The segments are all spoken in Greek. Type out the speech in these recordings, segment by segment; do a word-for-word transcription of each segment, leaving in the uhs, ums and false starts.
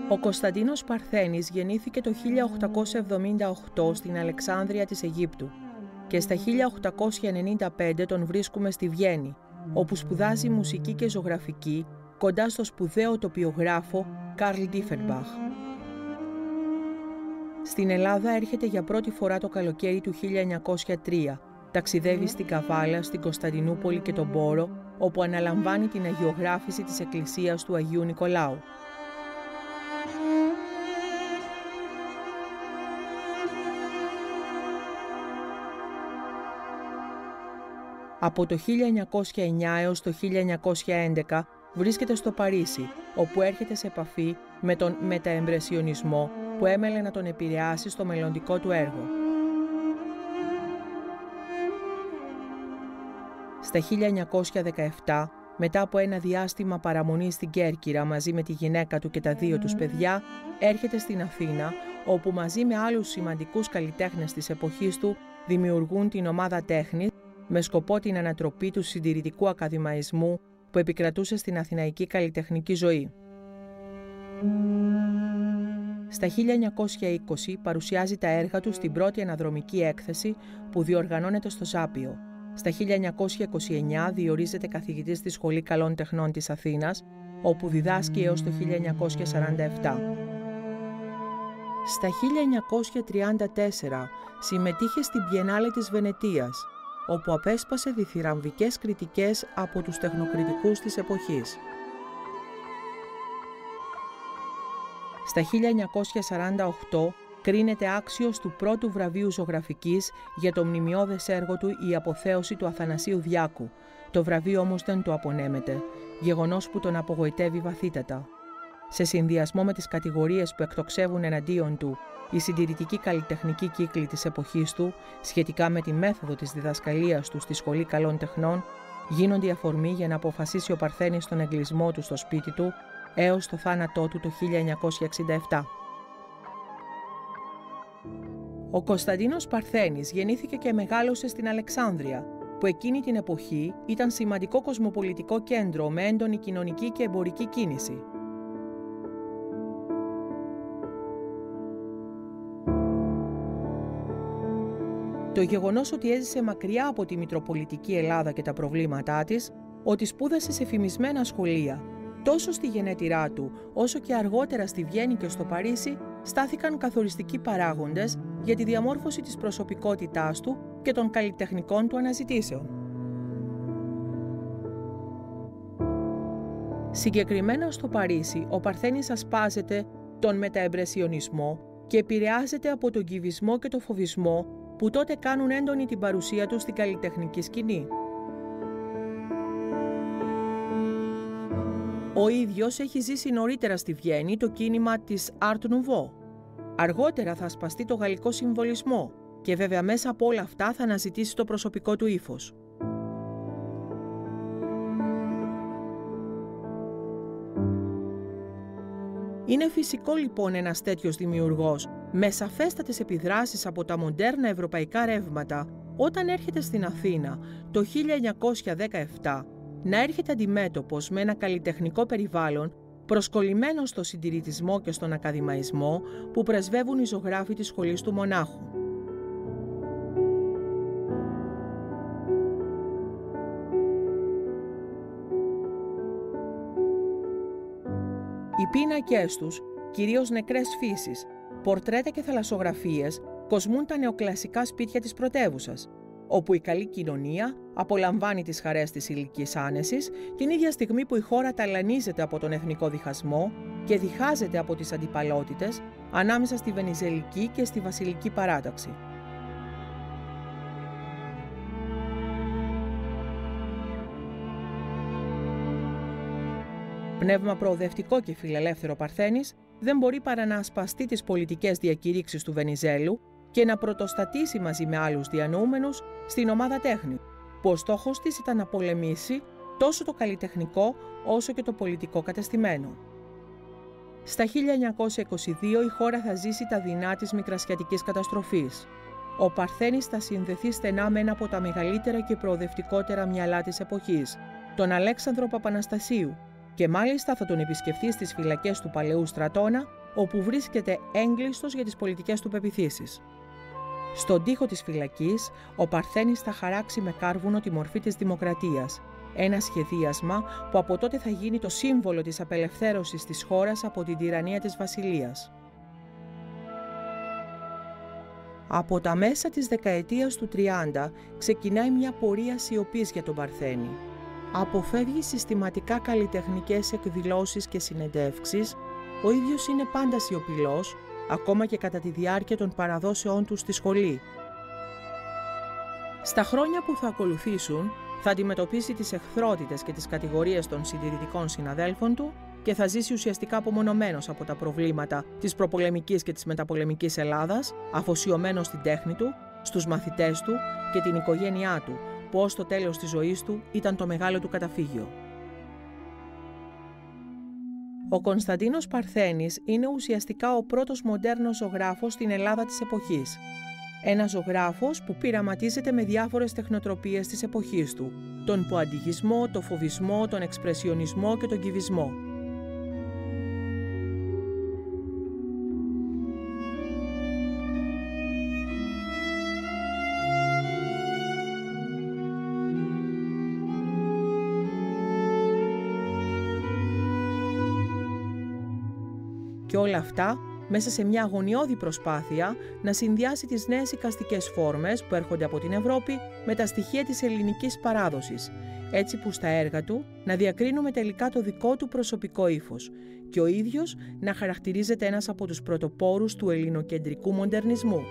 Ο Κωνσταντίνος Παρθένης γεννήθηκε το χίλια οκτακόσια εβδομήντα οκτώ στην Αλεξάνδρεια της Αιγύπτου και στα χίλια οκτακόσια ενενήντα πέντε τον βρίσκουμε στη Βιέννη, όπου σπουδάζει μουσική και ζωγραφική κοντά στο σπουδαίο τοπιογράφο Καρλ Ντίφενμπαχ. Στην Ελλάδα έρχεται για πρώτη φορά το καλοκαίρι του χίλια εννιακόσια τρία, ταξιδεύει στην Καβάλα, στην Κωνσταντινούπολη και τον Πόρο, όπου αναλαμβάνει την αγιογράφηση της εκκλησίας του Αγίου Νικολάου. Από το χίλια εννιακόσια εννιά έως το χίλια εννιακόσια έντεκα βρίσκεται στο Παρίσι, όπου έρχεται σε επαφή με τον μεταεμπρεσιονισμό που έμελε να τον επηρεάσει στο μελλοντικό του έργο. Στα χίλια εννιακόσια δεκαεπτά, μετά από ένα διάστημα παραμονής στην Κέρκυρα μαζί με τη γυναίκα του και τα δύο τους παιδιά, έρχεται στην Αθήνα, όπου μαζί με άλλους σημαντικούς καλλιτέχνες της εποχής του δημιουργούν την Ομάδα Τέχνης, με σκοπό την ανατροπή του συντηρητικού ακαδημαϊσμού που επικρατούσε στην αθηναϊκή καλλιτεχνική ζωή. Στα χίλια εννιακόσια είκοσι παρουσιάζει τα έργα του στην πρώτη αναδρομική έκθεση που διοργανώνεται στο Ζάπιο. Στα χίλια εννιακόσια είκοσι εννιά διορίζεται καθηγητής στη Σχολή Καλών Τεχνών της Αθήνας, όπου διδάσκει έως το χίλια εννιακόσια σαράντα επτά. Στα χίλια εννιακόσια τριάντα τέσσερα συμμετείχε στην Μπιενάλε της Βενετίας, όπου απέσπασε διθυραμβικές κριτικές από τους τεχνοκριτικούς της εποχής. Στα χίλια εννιακόσια σαράντα οκτώ κρίνεται άξιος του πρώτου βραβείου ζωγραφικής για το μνημειώδες έργο του «Η αποθέωση του Αθανασίου Διάκου». Το βραβείο όμως δεν το απονέμεται, γεγονός που τον απογοητεύει βαθύτατα. Σε συνδυασμό με τις κατηγορίες που εκτοξεύουν εναντίον του οι συντηρητικοί καλλιτεχνικοί κύκλοι της εποχής του, σχετικά με τη μέθοδο της διδασκαλίας του στη Σχολή Καλών Τεχνών, γίνονται η αφορμή για να αποφασίσει ο Παρθένης τον εγκλισμό του στο σπίτι του έως το θάνατό του το χίλια εννιακόσια εξήντα επτά. Ο Κωνσταντίνος Παρθένης γεννήθηκε και μεγάλωσε στην Αλεξάνδρεια, που εκείνη την εποχή ήταν σημαντικό κοσμοπολιτικό κέντρο με έντονη κοινωνική και εμπορική κίνηση. Το γεγονός ότι έζησε μακριά από τη μητροπολιτική Ελλάδα και τα προβλήματά της, ότι σπούδασε σε φημισμένα σχολεία, τόσο στη γενέτειρά του όσο και αργότερα στη Βιέννη και στο Παρίσι, στάθηκαν καθοριστικοί παράγοντες για τη διαμόρφωση της προσωπικότητάς του και των καλλιτεχνικών του αναζητήσεων. Συγκεκριμένα στο Παρίσι, ο Παρθένης ασπάζεται τον μεταεμπρεσιονισμό και επηρεάζεται από τον κυβισμό και τον φοβισμό που τότε κάνουν έντονη την παρουσία του στην καλλιτεχνική σκηνή. Ο ίδιος έχει ζήσει νωρίτερα στη Βιέννη το κίνημα της Art Nouveau. Αργότερα θα ασπαστεί το γαλλικό συμβολισμό και βέβαια μέσα από όλα αυτά θα αναζητήσει το προσωπικό του ύφος. Είναι φυσικό λοιπόν ένας τέτοιος δημιουργός με σαφέστατες επιδράσεις από τα μοντέρνα ευρωπαϊκά ρεύματα όταν έρχεται στην Αθήνα το χίλια εννιακόσια δεκαεπτά να έρχεται αντιμέτωπος με ένα καλλιτεχνικό περιβάλλον προσκολλημένο στο συντηρητισμό και στον ακαδημαϊσμό που πρεσβεύουν οι ζωγράφοι της σχολής του Μονάχου. Οι πίνακές τους, κυρίως νεκρές φύσεις, πορτρέτα και θαλασσογραφίες, κοσμούν τα νεοκλασικά σπίτια της πρωτεύουσας, όπου η καλή κοινωνία απολαμβάνει τις χαρές της ηλικής άνεσης την ίδια στιγμή που η χώρα ταλανίζεται από τον εθνικό διχασμό και διχάζεται από τις αντιπαλότητες ανάμεσα στη βενιζελική και στη βασιλική παράταξη. Πνεύμα προοδευτικό και φιλελεύθερο Παρθένης, δεν μπορεί παρά να ασπαστεί τις πολιτικές διακηρύξεις του Βενιζέλου και να πρωτοστατήσει μαζί με άλλους διανοούμενους στην Ομάδα Τέχνη, που ο στόχος της ήταν να πολεμήσει τόσο το καλλιτεχνικό όσο και το πολιτικό κατεστημένο. Στα χίλια εννιακόσια είκοσι δύο η χώρα θα ζήσει τα δεινά της μικρασιατικής καταστροφής. Ο Παρθένης θα συνδεθεί στενά με ένα από τα μεγαλύτερα και προοδευτικότερα μυαλά της εποχής, τον Αλέξανδρο Παπαναστασίου, και μάλιστα θα τον επισκεφθεί στις φυλακές του Παλαιού Στρατώνα όπου βρίσκεται έγκλειστος για τις πολιτικές του πεποιθήσεις. Στον τοίχο της φυλακής, ο Παρθένης θα χαράξει με κάρβουνο τη μορφή της δημοκρατίας, ένα σχεδίασμα που από τότε θα γίνει το σύμβολο της απελευθέρωσης της χώρας από την τυραννία της βασιλείας. Από τα μέσα της δεκαετίας του τριάντα ξεκινάει μια πορεία σιωπής για τον Παρθένη. Αποφεύγει συστηματικά καλλιτεχνικές εκδηλώσεις και συνεντεύξεις, ο ίδιος είναι πάντα σιωπηλός, ακόμα και κατά τη διάρκεια των παραδόσεών του στη σχολή. Στα χρόνια που θα ακολουθήσουν, θα αντιμετωπίσει τις εχθρότητες και τις κατηγορίες των συντηρητικών συναδέλφων του και θα ζήσει ουσιαστικά απομονωμένος από τα προβλήματα της προπολεμικής και της μεταπολεμικής Ελλάδας, αφοσιωμένος στην τέχνη του, στους μαθητές του και την οικογένειά του, που ως το τέλος της ζωής του ήταν το μεγάλο του καταφύγιο. Ο Κωνσταντίνος Παρθένης είναι ουσιαστικά ο πρώτος μοντέρνος ζωγράφος στην Ελλάδα της εποχής. Ένας ζωγράφος που πειραματίζεται με διάφορες τεχνοτροπίες της εποχής του, τον ποαντιγισμό, τον φοβισμό, τον εξπρεσιονισμό και τον κυβισμό. Και όλα αυτά μέσα σε μια αγωνιώδη προσπάθεια να συνδυάσει τις νέες εικαστικές φόρμες που έρχονται από την Ευρώπη με τα στοιχεία της ελληνικής παράδοσης, έτσι που στα έργα του να διακρίνουμε τελικά το δικό του προσωπικό ύφος και ο ίδιος να χαρακτηρίζεται ένας από τους πρωτοπόρους του ελληνοκεντρικού μοντερνισμού.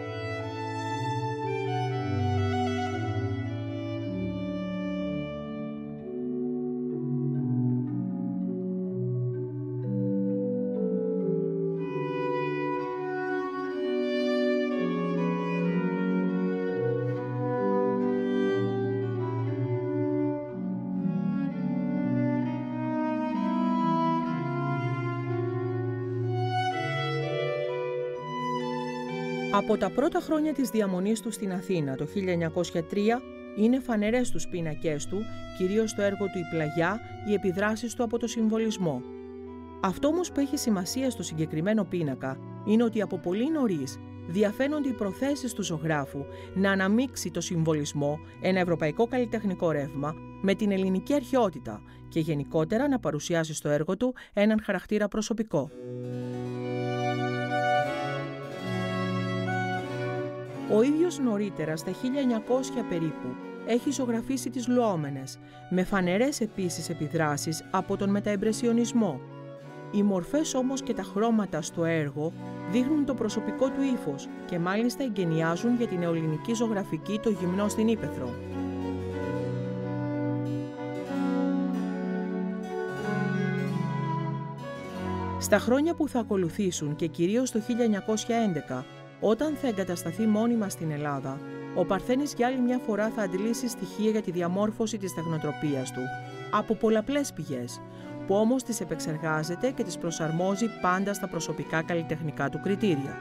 Από τα πρώτα χρόνια της διαμονής του στην Αθήνα, το χίλια εννιακόσια τρία, είναι φανερές στους πίνακές του, κυρίως στο έργο του «Η Πλαγιά», οι επιδράσεις του από το συμβολισμό. Αυτό όμως που έχει σημασία στο συγκεκριμένο πίνακα είναι ότι από πολύ νωρίς διαφαίνονται οι προθέσεις του ζωγράφου να αναμίξει το συμβολισμό, ένα ευρωπαϊκό καλλιτεχνικό ρεύμα, με την ελληνική αρχαιότητα και γενικότερα να παρουσιάσει στο έργο του έναν χαρακτήρα προσωπικό. Ο ίδιος νωρίτερα, στα χίλια εννιακόσια περίπου, έχει ζωγραφίσει τις Λουόμενες, με φανερές επίσης επιδράσεις από τον μεταεμπρεσιονισμό. Οι μορφές όμως και τα χρώματα στο έργο δείχνουν το προσωπικό του ύφος και μάλιστα εγκαινιάζουν για την νεοελληνική ζωγραφική το γυμνό στην Ήπεθρο. Στα χρόνια που θα ακολουθήσουν και κυρίως το χίλια εννιακόσια έντεκα, όταν θα εγκατασταθεί μόνιμα στην Ελλάδα, ο Παρθένης για άλλη μια φορά θα αντλήσει στοιχεία για τη διαμόρφωση της τεχνοτροπίας του, από πολλαπλές πηγές, που όμως τις επεξεργάζεται και τις προσαρμόζει πάντα στα προσωπικά καλλιτεχνικά του κριτήρια.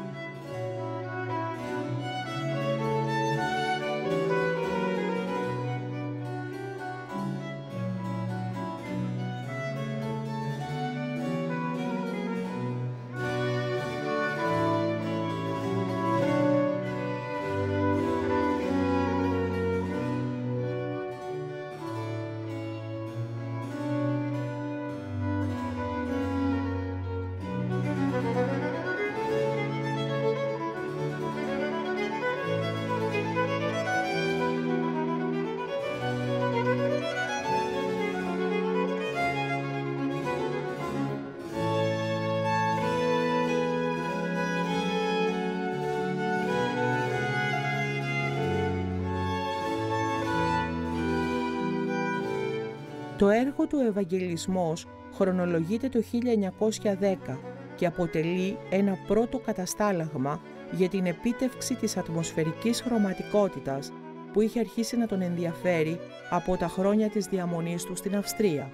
Το έργο του «Ευαγγελισμός» χρονολογείται το χίλια εννιακόσια δέκα και αποτελεί ένα πρώτο καταστάλαγμα για την επίτευξη της ατμοσφαιρικής χρωματικότητας που είχε αρχίσει να τον ενδιαφέρει από τα χρόνια της διαμονής του στην Αυστρία.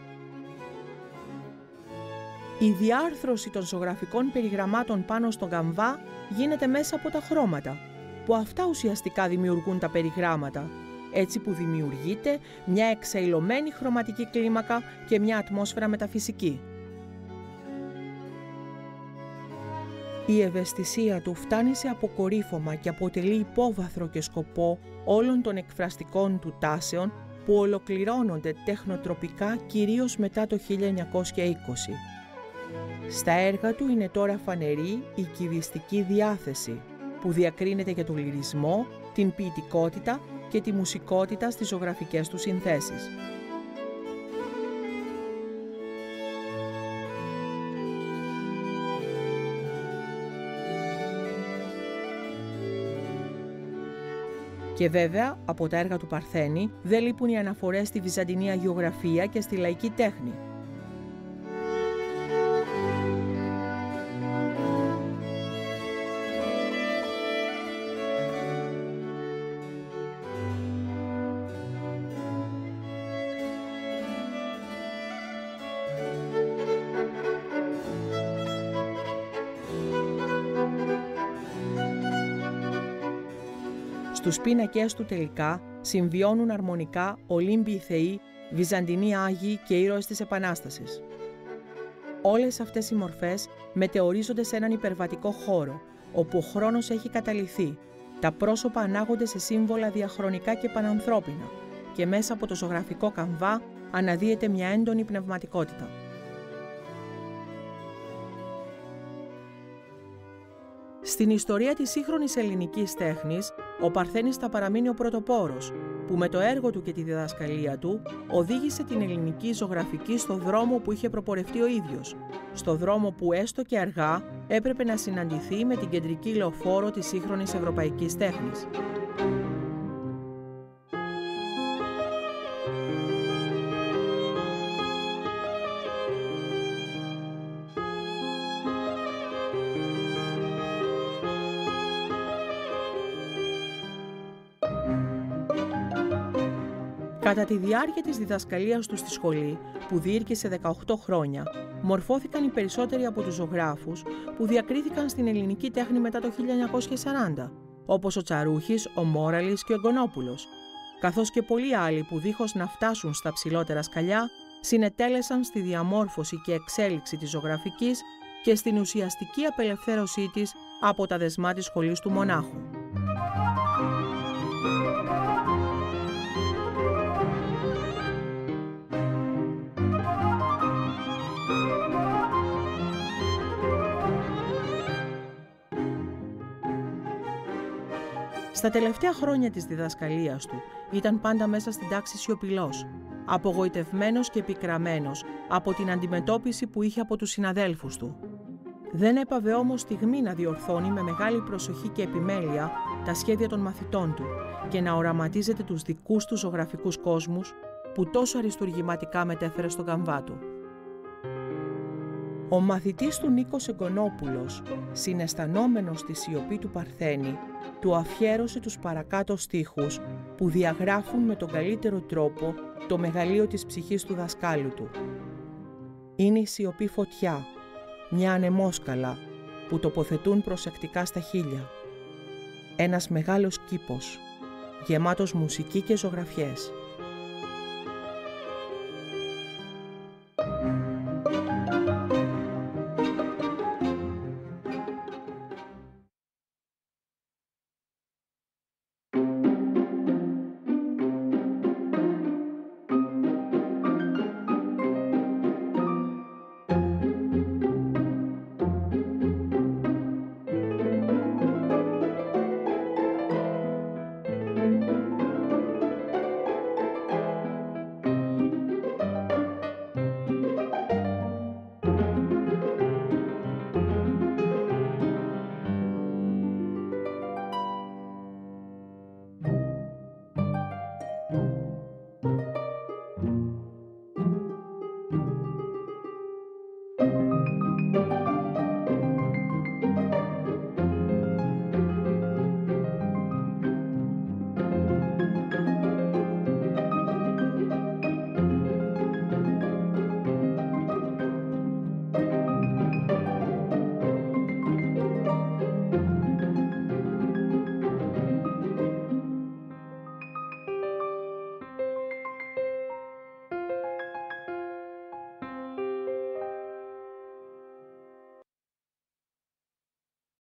Η διάρθρωση των ζωγραφικών περιγραμμάτων πάνω στον καμβά γίνεται μέσα από τα χρώματα, που αυτά ουσιαστικά δημιουργούν τα περιγράμματα, έτσι που δημιουργείται μια εξαιλωμένη χρωματική κλίμακα και μια ατμόσφαιρα μεταφυσική. Η ευαισθησία του φτάνει σε αποκορύφωμα και αποτελεί υπόβαθρο και σκοπό όλων των εκφραστικών του τάσεων που ολοκληρώνονται τεχνοτροπικά κυρίως μετά το χίλια εννιακόσια είκοσι. Στα έργα του είναι τώρα φανερή η κυβιστική διάθεση που διακρίνεται για τον λυρισμό, την ποιητικότητα και τη μουσικότητα στις ζωγραφικές του συνθέσεις. Και βέβαια, από τα έργα του Παρθένη δεν λείπουν οι αναφορές στη βυζαντινή αγιογραφία και στη λαϊκή τέχνη. Στους πίνακες του τελικά συμβιώνουν αρμονικά Ολύμπιοι θεοί, Βυζαντινοί Άγιοι και ήρωες της Επανάστασης. Όλες αυτές οι μορφές μετεωρίζονται σε έναν υπερβατικό χώρο, όπου ο χρόνος έχει καταλυθεί, τα πρόσωπα ανάγονται σε σύμβολα διαχρονικά και πανανθρώπινα και μέσα από το ζωγραφικό καμβά αναδύεται μια έντονη πνευματικότητα. Στην ιστορία της σύγχρονης ελληνικής τέχνης, ο Παρθένης θα παραμείνει ο πρωτοπόρος, που με το έργο του και τη διδασκαλία του οδήγησε την ελληνική ζωγραφική στο δρόμο που είχε προπορευτεί ο ίδιος, στο δρόμο που έστω και αργά έπρεπε να συναντηθεί με την κεντρική λεωφόρο της σύγχρονης ευρωπαϊκής τέχνης. Κατά τη διάρκεια της διδασκαλίας του στη σχολή, που διήρκησε δεκαοκτώ χρόνια, μορφώθηκαν οι περισσότεροι από τους ζωγράφους που διακρίθηκαν στην ελληνική τέχνη μετά το χίλια εννιακόσια σαράντα, όπως ο Τσαρούχης, ο Μόραλης και ο Γκονόπουλος, καθώς και πολλοί άλλοι που δίχως να φτάσουν στα ψηλότερα σκαλιά, συνετέλεσαν στη διαμόρφωση και εξέλιξη της ζωγραφικής και στην ουσιαστική απελευθέρωσή της από τα δεσμά της σχολής του μονάχου. Στα τελευταία χρόνια της διδασκαλίας του ήταν πάντα μέσα στην τάξη σιωπηλός, απογοητευμένος και πικραμένος από την αντιμετώπιση που είχε από τους συναδέλφους του. Δεν έπαβε όμως στιγμή να διορθώνει με μεγάλη προσοχή και επιμέλεια τα σχέδια των μαθητών του και να οραματίζεται τους δικούς του ζωγραφικούς κόσμους που τόσο αριστουργηματικά μετέφερε στον καμβά του. Ο μαθητής του Νίκος Εγκονόπουλος, συναισθανόμενος τη σιωπή του Παρθένη, του αφιέρωσε τους παρακάτω στίχους που διαγράφουν με τον καλύτερο τρόπο το μεγαλείο της ψυχής του δασκάλου του. Είναι η σιωπή φωτιά, μια ανεμόσκαλα που τοποθετούν προσεκτικά στα χείλια. Ένας μεγάλος κήπος, γεμάτος μουσική και ζωγραφιές.